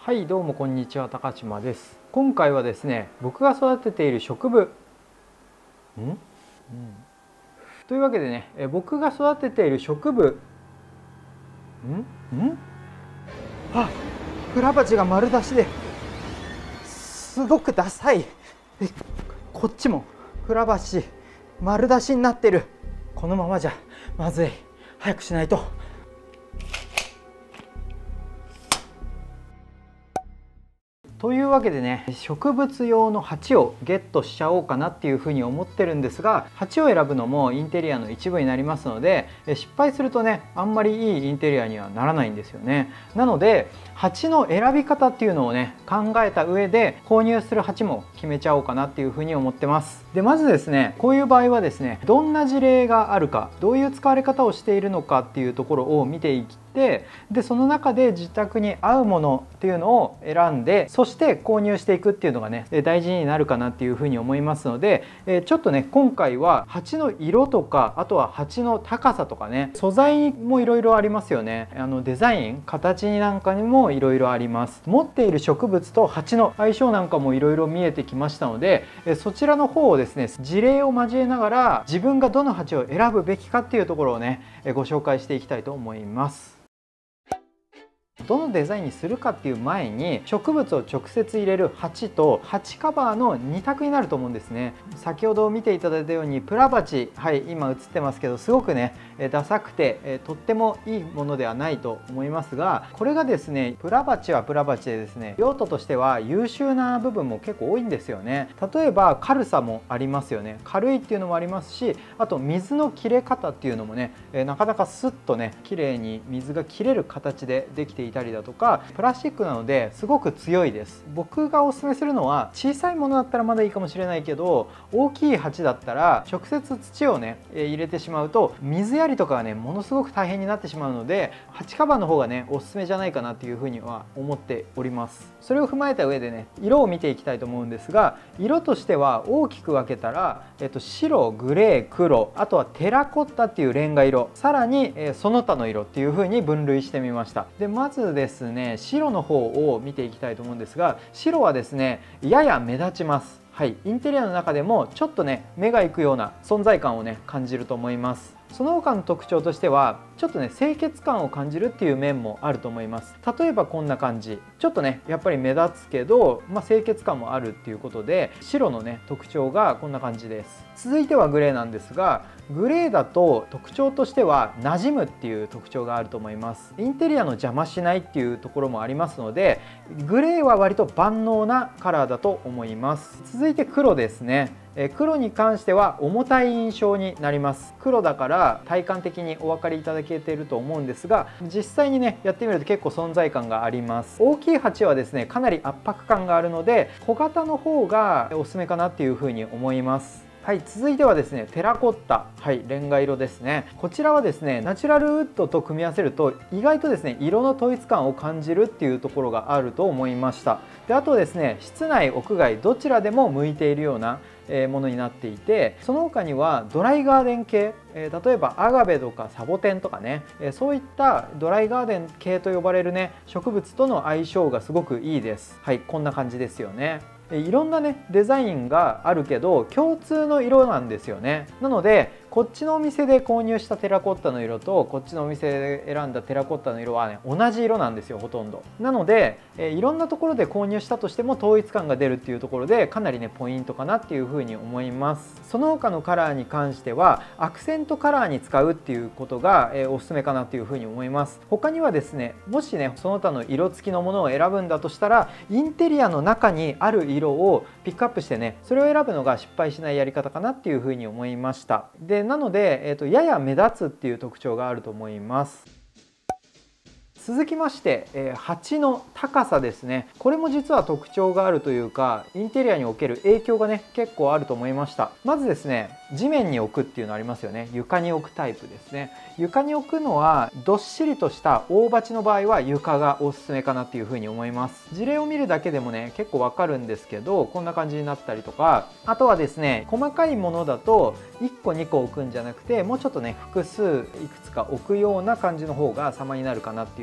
はい、どうもこんにちは、高島です。今回はですね、僕が育てている植物というわけでね、僕が育てている植物あ、プラバチが丸出しですごくダサい。こっちもプラバチ丸出しになってる。このままじゃまずい。早くしないと。というわけでね、植物用の鉢をゲットしちゃおうかなっていうふうに思ってるんですが、鉢を選ぶのもインテリアの一部になりますので、失敗するとね、あんまりいいインテリアにはならないんですよね。なので鉢の選び方っていうのをね、考えた上で購入する鉢も決めちゃおうかなっていうふうに思ってます。でまずですね、こういう場合はですね、どんな事例があるか、どういう使われ方をしているのかっていうところを見ていって、でその中で自宅に合うものっていうのを選んで、そして購入していくっていうのがね、大事になるかなっていうふうに思いますので、ちょっとね今回は鉢の色とか、あとは鉢の高さとかね、素材もいろいろありますよね。デザイン、形なんかにもいろいろあります。持っている植物と鉢の相性なんかもいろいろ見えてきましたので、そちらの方をですね、事例を交えながら自分がどの鉢を選ぶべきかっていうところをね、ご紹介していきたいと思います。どのデザインにするかっていう前に、植物を直接入れる鉢と鉢カバーの2択になると思うんですね。先ほど見ていただいたようにプラバチ、はい、今映ってますけど、すごくねダサくてとってもいいものではないと思いますが、これがですね、プラバチはプラバチでですね、用途としては優秀な部分も結構多いんですよね。例えば軽さもありますよね。軽いっていうのもありますし、あと水の切れ方っていうのもね、なかなかスッとね綺麗に水が切れる形でできていたりだとか、プラスチックなのですごく強いです。僕がおすすめするのは、小さいものだったらまだいいかもしれないけど、大きい鉢だったら直接土をね入れてしまうと、水やりとかがねものすごく大変になってしまうので、鉢カバーの方がねおすすめじゃないかなっていうふうには思っております。それを踏まえた上でね、色を見ていきたいと思うんですが、色としては大きく分けたら、白、グレー、黒、あとはテラコッタっていうレンガ色、さらに、その他の色っていうふうに分類してみました。でまずですね、白の方を見ていきたいと思うんですが、白はですねやや目立ちます。はい、インテリアの中でもちょっとね目が行くような存在感をね感じると思います。その他の特徴としては、ちょっとね清潔感を感じるっていう面もあると思います。例えばこんな感じ、ちょっとねやっぱり目立つけど、清潔感もあるっていうことで、白のね特徴がこんな感じです。続いてはグレーなんですが、グレーだと特徴としては馴染むっていう特徴があると思います。インテリアの邪魔しないっていうところもありますので、グレーは割と万能なカラーだと思います。続いて黒ですね。黒に関しては重たい印象になります。黒だから体感的にお分かりいただけていると思うんですが、実際にねやってみると結構存在感があります。大きい鉢はですねかなり圧迫感があるので、小型の方がおすすめかなっていうふうに思います。はい、続いてはですね、テラコッタ、はい、レンガ色ですね。こちらはですね、ナチュラルウッドと組み合わせると意外とですね、色の統一感を感じるっていうところがあると思いました。で、あとですね、室内屋外どちらでも向いているようなものになっていて、その他にはドライガーデン系、例えばアガベとかサボテンとかね、そういったドライガーデン系と呼ばれるね植物との相性がすごくいいです。はい、こんな感じですよね。いろんなねデザインがあるけど共通の色なんですよね。なのでこっちのお店で購入したテラコッタの色とこっちのお店で選んだテラコッタの色はね同じ色なんですよ、ほとんど。なのでいろんなところで購入したとしても統一感が出るっていうところで、かなりねポイントかなっていうふうに思います。その他のカラーに関してはアクセントカラーに使うっていうことがおすすめかなっていうふうに思います。他にはですね、もしねその他の色付きのものを選ぶんだとしたら、インテリアの中にある色をピックアップしてね、それを選ぶのが失敗しないやり方かなっていうふうに思いました。でなので、やや目立つっていう特徴があると思います。続きまして、鉢の高さですね。これも実は特徴があるというか、インテリアにおける影響がね結構あると思いました。まずですね、地面に置くっていうのありますよね。床に置くタイプですね。床に置くのはどっしりとした大鉢の場合は床がおすすめかなっていうふうに思います。事例を見るだけでもね結構わかるんですけど、こんな感じになったりとか、あとはですね、細かいものだと1個2個置くんじゃなくて、もうちょっとね複数いくつか置くような感じの方が様になるかなっていう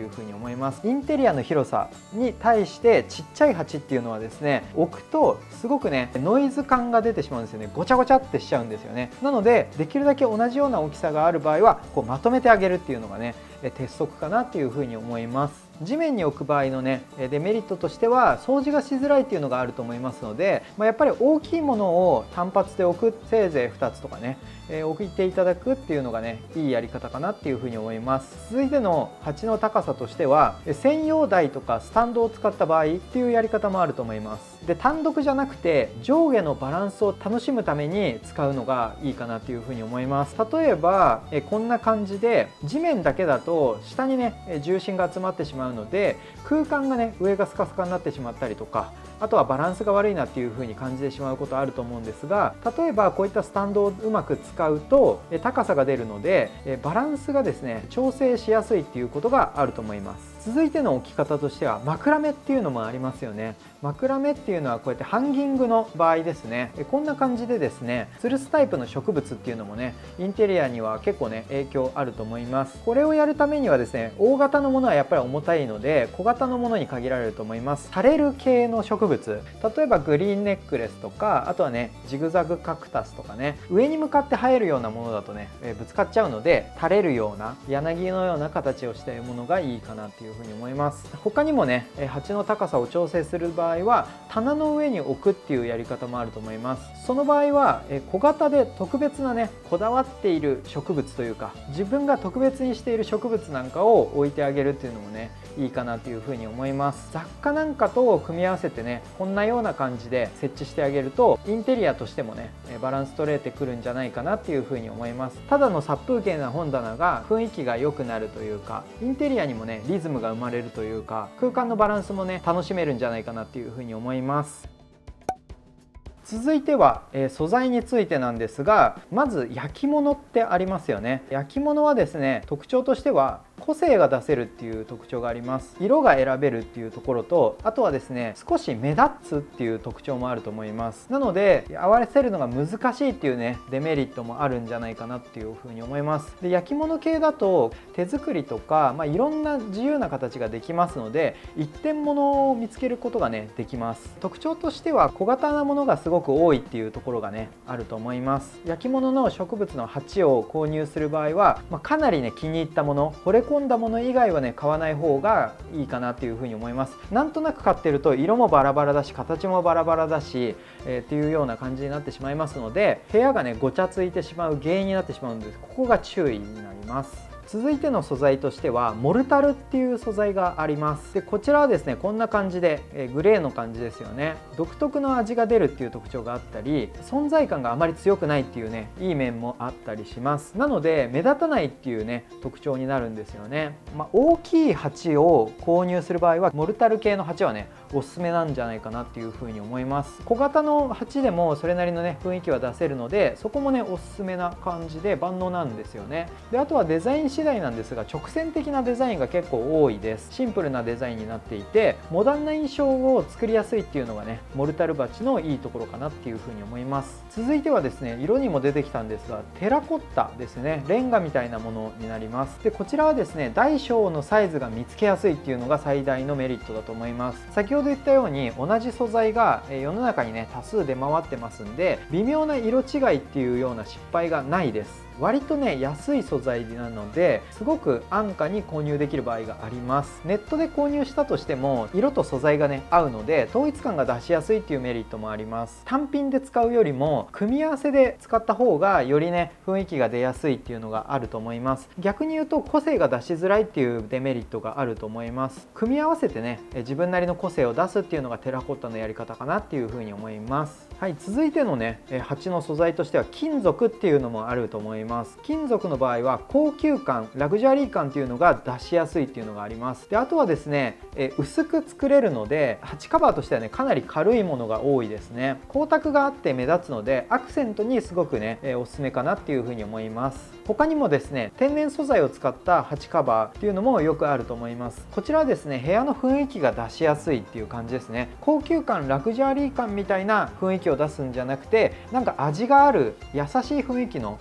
いうふうに思います。インテリアの広さに対してちっちゃい鉢っていうのはですね、置くとすごくねノイズ感が出てしまうんですよね。ごちゃごちゃってしちゃうんですよね。なのでできるだけ同じような大きさがある場合はこうまとめてあげるっていうのがね鉄則かなっていうふうに思います。地面に置く場合のねデメリットとしては掃除がしづらいっていうのがあると思いますので、やっぱり大きいものを単発で置く、せいぜい2つとかね置いていただくっていうのがねいいやり方かなっていうふうに思います。続いての鉢の高さとしては専用台とかスタンドを使った場合っていうやり方もあると思います。で単独じゃなくて上下のバランスを楽しむために使うのがいいかなっていうふうに思います。例えばこんな感じで地面だけだと下にね重心が集まってしまうので空間がね上がスカスカになってしまったりとか、あとはバランスが悪いなっていう風に感じてしまうことあると思うんですが、例えばこういったスタンドをうまく使うと高さが出るのでバランスがですね調整しやすいっていうことがあると思います。続いての置き方としては枕目っていうのもありますよね。枕目っていうのはこうやってハンギングの場合ですね、こんな感じでですね吊るすタイプの植物っていうのもねインテリアには結構ね影響あると思います。これをやるためにはですね大型のものはやっぱり重たいので小型のものに限られると思います。垂れる系の植物、例えばグリーンネックレスとか、あとはねジグザグカクタスとかね、上に向かって生えるようなものだとねぶつかっちゃうので垂れるような柳のような形をしたものがいいかなっていうふうに思います。他にもね鉢の高さを調整する場合は棚の上に置くっていうやり方もあると思います。その場合は小型で特別なねこだわっている植物というか自分が特別にしている植物なんかを置いてあげるっていうのもねいいかなというふうに思います。雑貨なんかと組み合わせてねこんなような感じで設置してあげるとインテリアとしてもねバランス取れてくるんじゃないかなっていうふうに思います。ただの殺風景な本棚が雰囲気が良くなるというか、インテリアにもねリズムが生まれるというか、空間のバランスもね楽しめるんじゃないかなっていうふうに思います。続いては、素材についてなんですが、まず焼き物ってありますよね。焼き物はですね特徴としては個性が出せるっていう特徴があります。色が選べるっていうところと、あとはですね少し目立つっていう特徴もあると思います。なので合わせるのが難しいっていうねデメリットもあるんじゃないかなっていうふうに思います。で焼き物系だと手作りとか、いろんな自由な形ができますので一点物を見つけることがねできます。特徴としては小型なものがすごく多いっていうところがねあると思います。焼き物の植物の鉢を購入する場合は、かなりね気に入ったもの、惚れ込んだもの以外はね買わない方がいいかなっていうふうに思います。なんとなく買ってると色もバラバラだし形もバラバラだし、っていうような感じになってしまいますので、部屋がねごちゃついてしまう原因になってしまうんです。ここが注意になります。続いての素材としてはモルタルっていう素材があります。でこちらはですねこんな感じで、グレーの感じですよね。独特の味が出るっていう特徴があったり、存在感があまり強くないっていうねいい面もあったりします。なので目立たないっていうね特徴になるんですよね。大きい鉢を購入する場合はモルタル系の鉢はねおすすめなんじゃないかなっていうふうに思います。小型の鉢でもそれなりのね雰囲気は出せるので、そこもねおすすめな感じで万能なんですよね。であとはデザイン次第なんですが、直線的なデザインが結構多いです。シンプルなデザインになっていてモダンな印象を作りやすいっていうのがねモルタル鉢のいいところかなっていうふうに思います。続いてはですね色にも出てきたんですがテラコッタですね。レンガみたいなものになります。でこちらはですね大小のサイズが見つけやすいっていうのが最大のメリットだと思います。先ほど言ったように同じ素材が世の中にね多数出回ってますんで、微妙な色違いっていうような失敗がないです。割とね安い素材なのですごく安価に購入できる場合があります。ネットで購入したとしても色と素材がね合うので統一感が出しやすいっていうメリットもあります。単品で使うよりも組み合わせで使った方がよりね雰囲気が出やすいっていうのがあると思います。逆に言うと個性が出しづらいっていうデメリットがあると思います。組み合わせてね自分なりの個性を出すっていうのがテラコッタのやり方かなっていうふうに思います。はい、続いてのね鉢の素材としては金属っていうのもあると思います。金属の場合は高級感、ラグジュアリー感っていうのが出しやすいっていうのがあります。であとはですね薄く作れるので鉢カバーとしてはねかなり軽いものが多いですね。光沢があって目立つのでアクセントにすごくねおすすめかなっていうふうに思います。他にもですね天然素材を使った鉢カバーっていうのもよくあると思います。こちらはですね部屋の雰囲気が出しやすいっていう感じですね。高級感、ラグジュアリー感みたいな雰囲気を出すんじゃなくて、なんか味がある優しい雰囲気の空間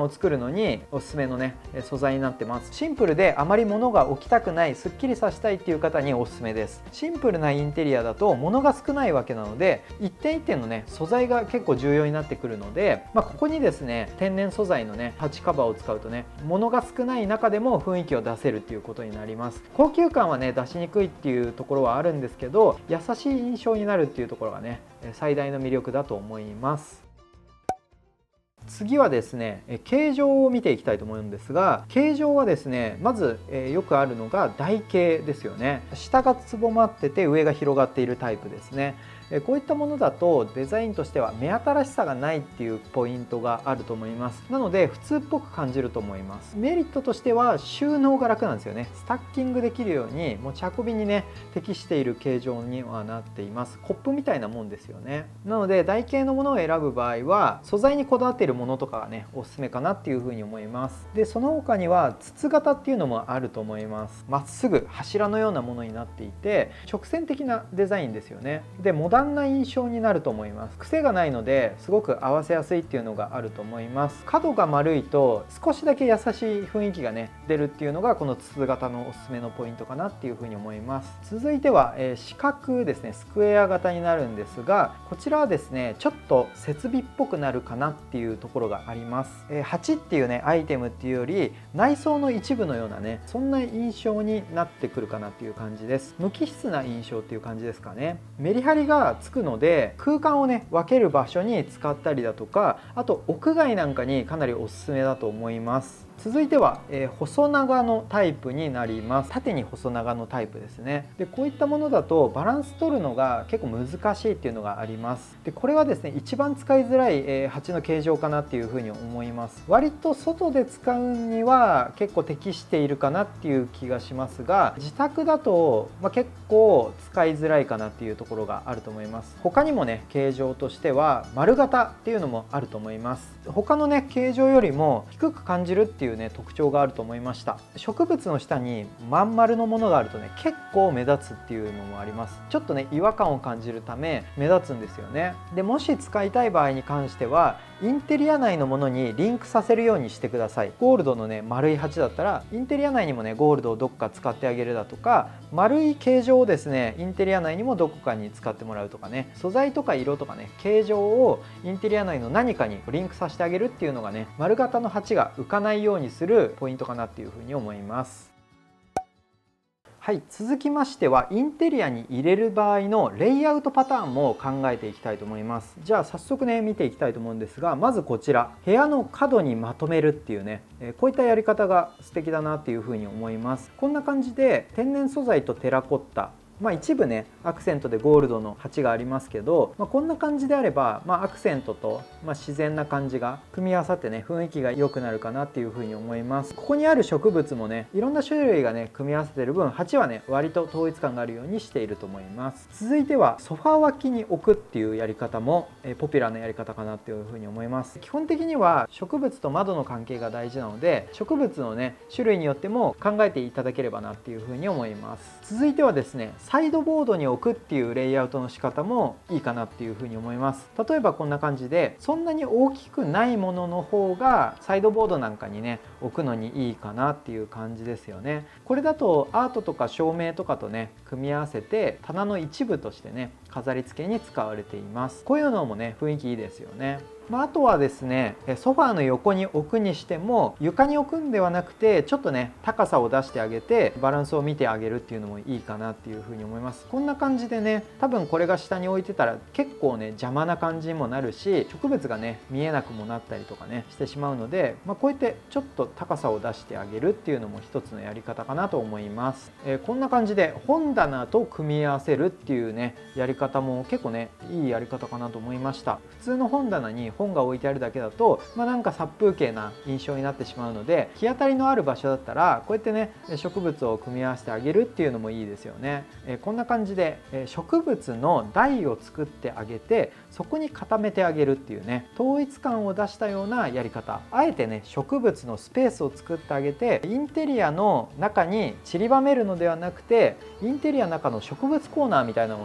を作るのにおすすめのね素材になってます。シンプルであまり物が置きたくない、すっきりさせたいっていう方におすすめです。シンプルなインテリアだと物が少ないわけなので、一点一点のね素材が結構重要になってくるので、ここにですね天然素材のね鉢カバーを使うとね、物が少ない中でも雰囲気を出せるっていうことになります。高級感はね出しにくいっていうところはあるんですけど、優しい印象になるっていうところがね最大の魅力だと思います。次はですね形状を見ていきたいと思うんですが、形状はですねまずよくあるのが台形ですよね。下がつぼまってて上が広がっているタイプですね。こういったものだとデザインとしては目新しさがないっていうポイントがあると思います。なので普通っぽく感じると思います。メリットとしては収納が楽なんですよね。スタッキングできるように持ち運びにね適している形状にはなっています。コップみたいなもんですよね。なので台形のものを選ぶ場合は素材にこだわっているものとかがねおすすめかなっていうふうに思います。でその他には筒型っていうのもあると思います。まっすぐ柱のようなものになっていて直線的なデザインですよね。でモダンな印象になると思います。癖がないのですごく合わせやすいっていうのがあると思います。角が丸いと少しだけ優しい雰囲気がね出るっていうのがこの筒型のおすすめのポイントかなっていうふうに思います。続いては、四角ですね、スクエア型になるんですが、こちらはですねちょっと設備っぽくなるかなっていうところがあります。鉢っていうねアイテムっていうより内装の一部のようなねそんな印象になってくるかなっていう感じです。無機質な印象っていう感じですかね。メリハリがつくので空間をね分ける場所に使ったりだとか、あと屋外なんかにかなりおすすめだと思います。続いては、細長のタイプになります。縦に細長のタイプですね。でこういったものだとバランス取るのが結構難しいっていうのがあります。でこれはですね一番使いづらい、鉢の形状かなっていうふうに思います。割と外で使うには結構適しているかなっていう気がしますが、自宅だと、結構使いづらいかなっていうところがあると思います。他にもね形状としては丸型っていうのもあると思います。他のね形状よりも低く感じるっていうね特徴があると思いました。植物の下にまん丸のものがあるとね結構目立つっていうのもあります。ちょっとね違和感を感じるため目立つんですよね。でもし使いたい場合に関してはインテリア内のものにリンクさせるようにしてください。ゴールドのね丸い鉢だったらインテリア内にもねゴールドをどっか使ってあげるだとか、丸い形状をですねインテリア内にもどこかに使ってもらうとかね、素材とか色とかね形状をインテリア内の何かにリンクさせてあげるっていうのがね丸型の鉢が浮かないようにするポイントかなっていうふうに思います。はい、続きましてはインテリアに入れる場合のレイアウトパターンも考えていきたいと思います。じゃあ早速ね見ていきたいと思うんですが、まずこちら部屋の角にまとめるっていうね、こういったやり方が素敵だなっていうふうに思います。こんな感じで天然素材とテラコッタ、一部ねアクセントでゴールドの鉢がありますけど、こんな感じであれば、アクセントと、自然な感じが組み合わさってね雰囲気が良くなるかなっていうふうに思います。ここにある植物もねいろんな種類がね組み合わせてる分鉢はね割と統一感があるようにしていると思います。続いてはソファー脇に置くっていうやり方もポピュラーなやり方かなっていうふうに思います。基本的には植物と窓の関係が大事なので植物のね種類によっても考えていただければなっていうふうに思います。続いてはですねサイドボードに置くっていうレイアウトの仕方もいいかなっていうふうに思います。例えばこんな感じでそんなに大きくないものの方がサイドボードなんかにね置くのにいいかなっていう感じですよね。これだとアートとか照明とかとね組み合わせて棚の一部としてね飾り付けに使われています。こういうのもね雰囲気いいですよね。あとはですねソファーの横に置くにしても床に置くんではなくてちょっとね高さを出してあげてバランスを見てあげるっていうのもいいかなっていうふうに思います。こんな感じでね多分これが下に置いてたら結構ね邪魔な感じにもなるし植物がね見えなくもなったりとかねしてしまうので、こうやってちょっと高さを出してあげるっていうのも一つのやり方かなと思います。こんな感じで本棚と組み合わせるっていうねやり方も結構ねいいやり方かなと思いました。普通の本棚に本が置いてあるだけだと、なんか殺風景な印象になってしまうので日当たりのある場所だったらこうやってね植物を組み合わせてあげるっていうのもいいですよね。こんな感じで植物の台を作ってあげてそこに固めてあげるっていうね統一感を出したようなやり方、あえてね植物のスペースを作ってあげてインテリアの中に散りばめるのではなくてインテリアの中の植物コーナーみたいなのをね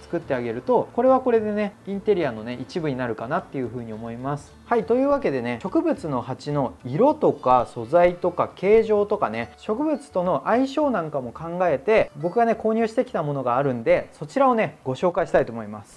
作ってあげると、これはこれでねインテリアのね一部になるかなっていうふうに思います。はい、というわけでね、植物の鉢の色とか素材とか形状とかね、植物との相性なんかも考えて僕がね購入してきたものがあるんで、そちらをねご紹介したいと思います。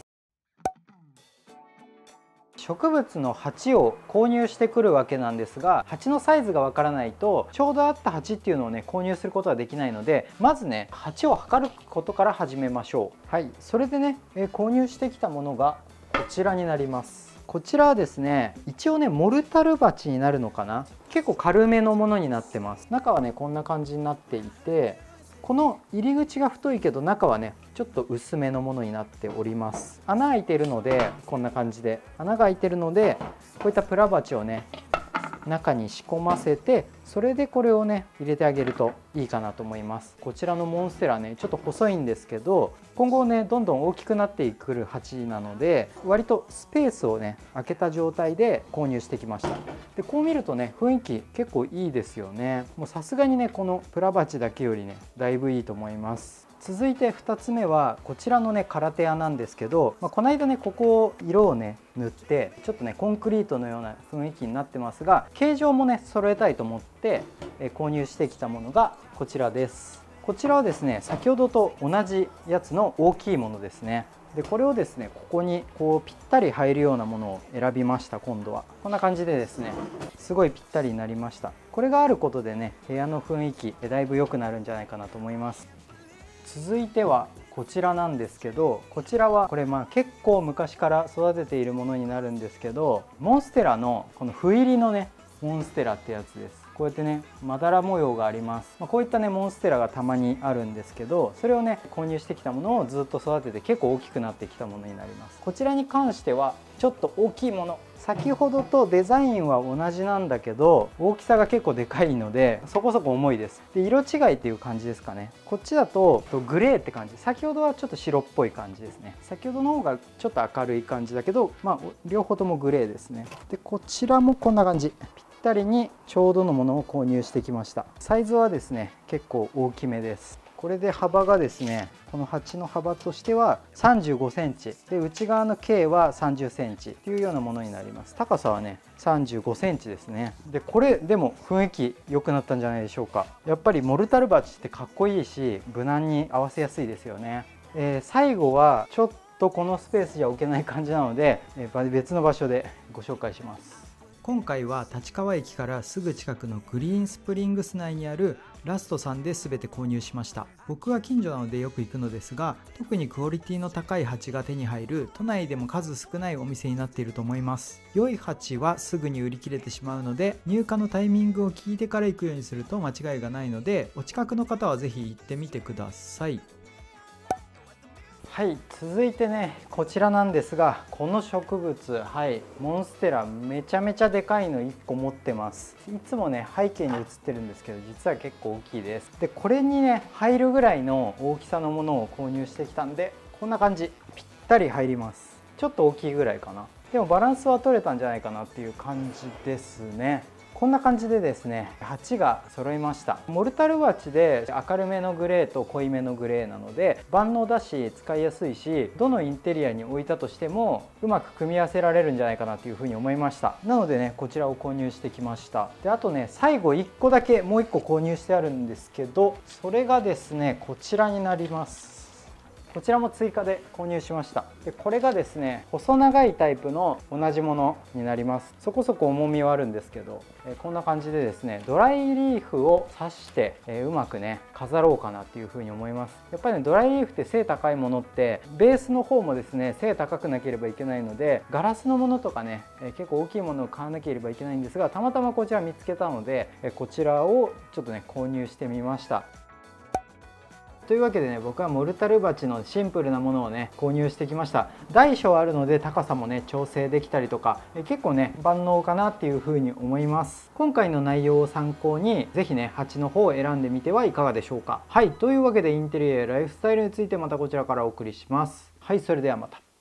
植物の鉢を購入してくるわけなんですが、鉢のサイズがわからないとちょうど合った鉢っていうのをね購入することはできないので、まずね鉢を測ることから始めましょう。はい、それでね、購入してきたものがこちらになります。こちらはですね、一応ねモルタル鉢になるのかな、結構軽めのものになってます。中はねこんな感じになっていて、この入り口が太いけど中はねちょっと薄めのものになっております。穴開いてるので、こんな感じで穴が開いてるので、こういったプラ鉢をね中に仕込ませて、それでこれをね入れてあげるといいかなと思います。こちらのモンステラねちょっと細いんですけど、今後ねどんどん大きくなってくる鉢なので、割とスペースをね空けた状態で購入してきました。でこう見るとね雰囲気結構いいですよね。もうさすがにねこのプラ鉢だけよりねだいぶいいと思います。続いて2つ目はこちらのねカラテアなんですけど、この間ねここを色をね塗ってちょっとねコンクリートのような雰囲気になってますが、形状もね揃えたいと思って購入してきたものがこちらです。こちらはですね先ほどと同じやつの大きいものですね。でこれをですねここにこうぴったり入るようなものを選びました。今度はこんな感じでですねすごいぴったりになりました。これがあることでね部屋の雰囲気だいぶ良くなるんじゃないかなと思います。続いてはこちらなんですけど、こちらはこれ結構昔から育てているものになるんですけど、モンステラのこの斑入りのねモンステラってやつです。こうやってねまだら模様があります。こういったねモンステラがたまにあるんですけど、それをね購入してきたものをずっと育てて結構大きくなってきたものになります。こちらに関してはちょっと大きいもの、先ほどとデザインは同じなんだけど大きさが結構でかいのでそこそこ重いです。で色違いっていう感じですかね。こっちだとグレーって感じ、先ほどはちょっと白っぽい感じですね。先ほどの方がちょっと明るい感じだけど、両方ともグレーですね。でこちらもこんな感じ、ぴったりにちょうどのものを購入してきました。サイズはですね結構大きめです。これで幅がですね、この鉢の幅としては35センチで、内側の径は30センチというようなものになります。高さはね35センチですね。でこれでも雰囲気良くなったんじゃないでしょうか。やっぱりモルタル鉢ってかっこいいし無難に合わせやすいですよね。最後はちょっとこのスペースじゃ置けない感じなので、別の場所でご紹介します。今回は立川駅からすぐ近くのグリーンスプリングス内にあるラストさんで全て購入しました。僕は近所なのでよく行くのですが、特にクオリティの高い鉢が手に入る都内でも数少ないお店になっていると思います。良い鉢はすぐに売り切れてしまうので、入荷のタイミングを聞いてから行くようにすると間違いがないので、お近くの方はぜひ行ってみてください。はい、続いてねこちらなんですが、この植物、モンステラめちゃめちゃでかいの1個持ってます。いつもね背景に映ってるんですけど、実は結構大きいです。でこれにね入るぐらいの大きさのものを購入してきたんで、こんな感じぴったり入ります。ちょっと大きいぐらいかな。でもバランスは取れたんじゃないかなっていう感じですね。こんな感じでですね鉢が揃いました。モルタル鉢で明るめのグレーと濃いめのグレーなので万能だし使いやすいし、どのインテリアに置いたとしてもうまく組み合わせられるんじゃないかなというふうに思いました。なのでねこちらを購入してきました。であとね最後1個だけもう1個購入してあるんですけど、それがですねこちらになります。こちらも追加で購入しました。でこれがですね細長いタイプの同じものになります。そこそこ重みはあるんですけど、こんな感じでですねドライリーフを刺して、うまくね飾ろうかなっていうふうに思います。やっぱりねドライリーフって背高いものってベースの方もですね背高くなければいけないので、ガラスのものとかね結構大きいものを買わなければいけないんですが、たまたまこちら見つけたのでこちらをちょっとね購入してみました。というわけでね僕はモルタル鉢のシンプルなものをね購入してきました。大小あるので高さもね調整できたりとか結構ね万能かなっていうふうに思います。今回の内容を参考に是非ね鉢の方を選んでみてはいかがでしょうか。はい、というわけでインテリアやライフスタイルについてまたこちらからお送りします。はい、それではまた。